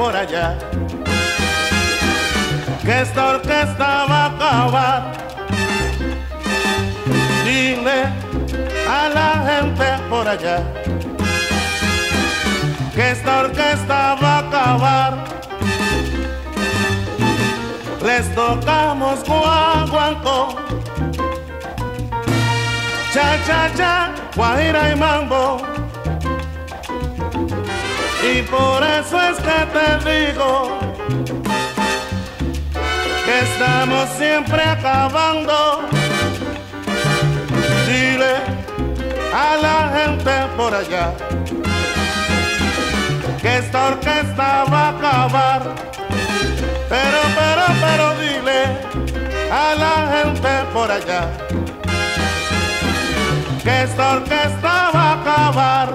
por allá que esta orquesta va a acabar. Dile a la gente por allá que esta orquesta va a acabar. Les tocamos guaguancó, cha-cha-cha, guajira y mambo. Y por eso es que te digo que estamos siempre acabando. Dile a la gente por allá que esta orquesta va a acabar. Pero dile a la gente por allá que esta orquesta va a acabar.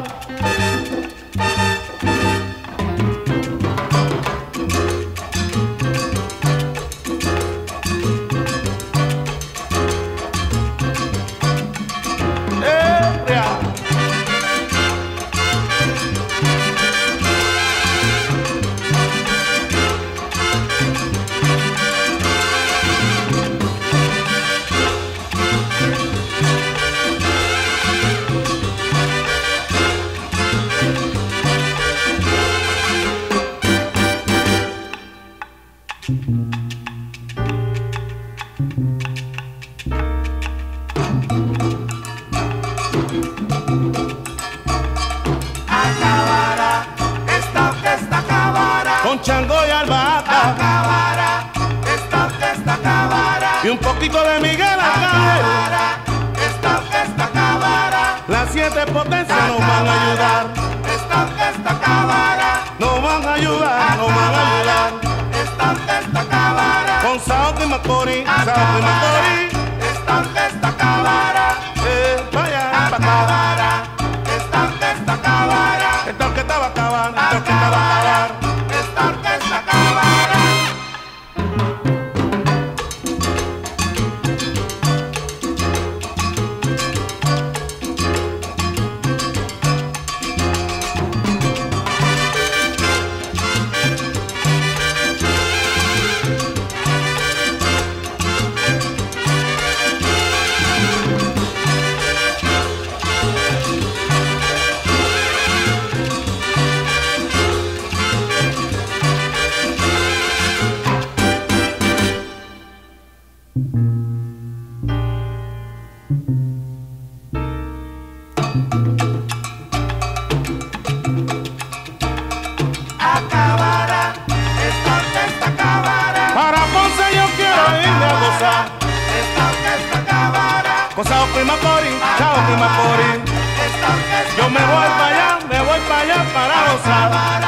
Acabará, esta orquesta acabará. Con chango y albahaca Acabará, esta orquesta acabará. y un poquito de Miguel Ángel. Acabará, esta orquesta acabará. Las 7 potencias nos van a ayudar. Esta orquesta acabará. Nos van a ayudar, nos van a ayudar. Esta orquesta acabará. Con Sao y Macorís, Sao y Macorís. Esta orquesta acabará. Vaya para acá. Acabará, esta orquesta acabará. Esta orquesta va a acabar, esta orquesta va a acabar. Esta orquesta acabará. Acabará, esta orquesta acabará. Para Ponce yo quiero irme a gozar. Esta orquesta acabará. Con Sao y Macorís, Sao y Macorís. Esta orquesta Yo me voy para allá para gozar. acabará.